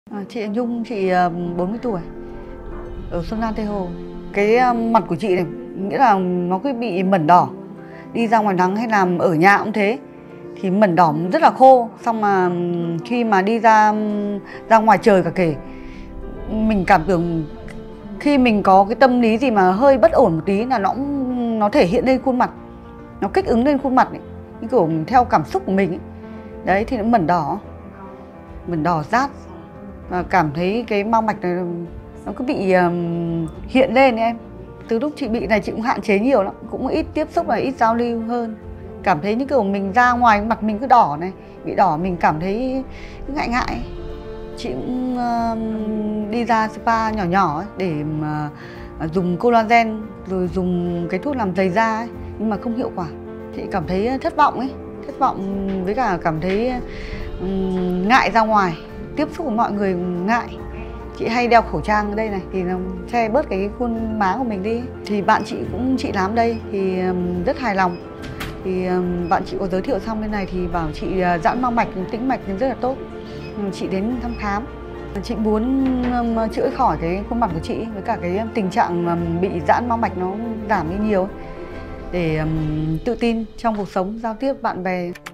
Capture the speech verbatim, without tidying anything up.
À, chị Nhung, chị bốn mươi tuổi, ở Xuân Lan, Tây Hồ. Cái mặt của chị này, nghĩa là nó cứ bị mẩn đỏ. Đi ra ngoài nắng hay làm ở nhà cũng thế. Thì mẩn đỏ rất là khô. Xong mà khi mà đi ra ra ngoài trời cả kể, mình cảm tưởng khi mình có cái tâm lý gì mà hơi bất ổn một tí là nó nó thể hiện lên khuôn mặt. Nó kích ứng lên khuôn mặt ấy, như kiểu theo cảm xúc của mình ấy. Đấy thì nó mẩn đỏ. Mẩn đỏ rát. Và cảm thấy cái mao mạch này nó cứ bị um, hiện lên ấy em. Từ lúc chị bị này chị cũng hạn chế nhiều lắm, cũng ít tiếp xúc và ít giao lưu hơn. Cảm thấy như kiểu mình ra ngoài mặt mình cứ đỏ này, bị đỏ mình cảm thấy ngại ngại. Chị cũng uh, đi ra spa nhỏ nhỏ ấy, để mà uh, dùng collagen rồi dùng cái thuốc làm dày da ấy, nhưng mà không hiệu quả. Chị cảm thấy thất vọng ấy, thất vọng với cả cảm thấy um, ngại ra ngoài, tiếp xúc với mọi người ngại. Chị hay đeo khẩu trang ở đây này thì nó che bớt cái khuôn má của mình đi. Thì bạn chị cũng chị làm đây thì rất hài lòng. Thì bạn chị có giới thiệu xong bên này thì bảo chị giãn mao mạch, tĩnh mạch rất là tốt. Chị đến thăm khám. Chị muốn chữa khỏi cái khuôn mặt của chị với cả cái tình trạng bị giãn mao mạch nó giảm đi nhiều để tự tin trong cuộc sống, giao tiếp bạn bè.